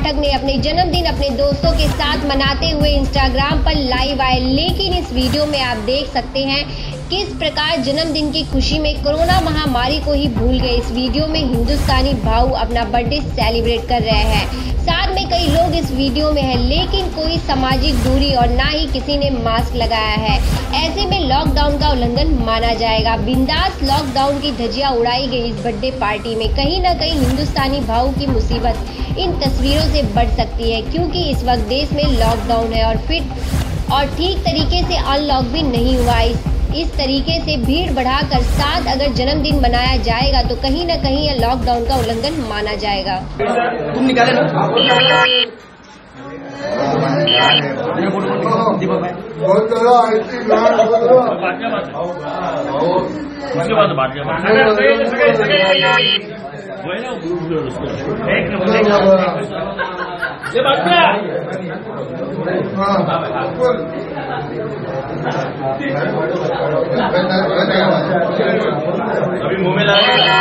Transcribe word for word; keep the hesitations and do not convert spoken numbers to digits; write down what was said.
पाठक ने अपने जन्मदिन अपने दोस्तों के साथ मनाते हुए इंस्टाग्राम पर लाइव आए। लेकिन इस वीडियो में आप देख सकते हैं किस प्रकार जन्मदिन की खुशी में कोरोना महामारी को ही भूल गए। इस वीडियो में हिंदुस्तानी भाऊ अपना बर्थडे सेलिब्रेट कर रहे हैं। साथ में कई लोग इस वीडियो में हैं, लेकिन कोई सामाजिक दूरी और ना ही किसी ने मास्क लगाया है। ऐसे में लॉकडाउन का उल्लंघन माना जाएगा। बिंदास लॉकडाउन की धज्जियां उड़ाई गई इस बर्थडे पार्टी में। कहीं न कहीं हिंदुस्तानी भाऊ की मुसीबत इन तस्वीरों से बढ़ सकती है, क्योंकि इस वक्त देश में लॉकडाउन है और फिर और ठीक तरीके से अनलॉक भी नहीं हुआ। इस, इस तरीके से भीड़ बढ़ाकर साथ अगर जन्मदिन मनाया जाएगा तो कहीं न कहीं लॉकडाउन का उल्लंघन माना जाएगा। तुम निकाले ना ये बात क्या अभी मुंह में लगा